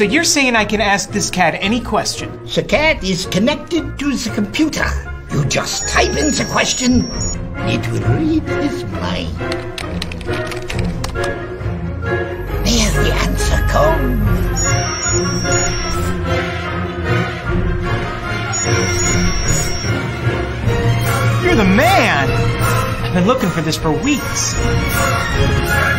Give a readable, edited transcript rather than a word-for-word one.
So you're saying I can ask this cat any question? The cat is connected to the computer. You just type in the question, it will read his mind. There the answer comes. You're the man! I've been looking for this for weeks.